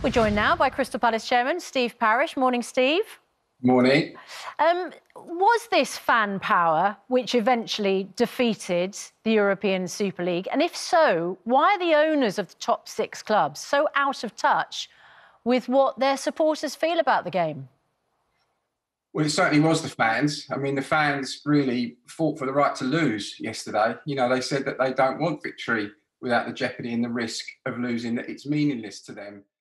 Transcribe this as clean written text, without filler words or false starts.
We're joined now by Crystal Palace chairman Steve Parish. Morning, Steve. Morning. Was this fan power which eventually defeated the European Super League? And if so, why are the owners of the top 6 clubs so out of touch with what their supporters feel about the game? Well, it certainly was the fans. I mean, the fans really fought for the right to lose yesterday. You know, they said that they don't want victory without the jeopardy and the risk of losing, that it's meaningless to them.